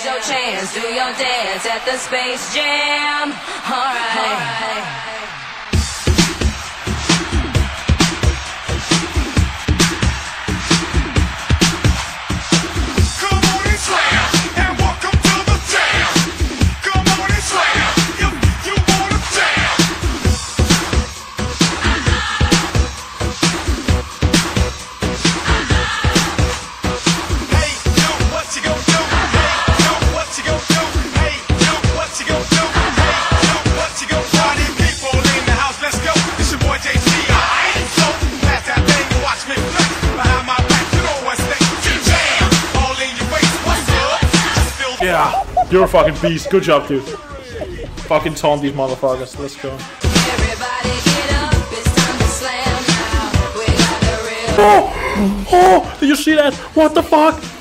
Here's your chance, do your dance at the Space Jam. Alright. Yeah, you're a fucking beast. Good job, dude. Fucking taunt these motherfuckers. Let's go. Oh! Oh! Did you see that? What the fuck?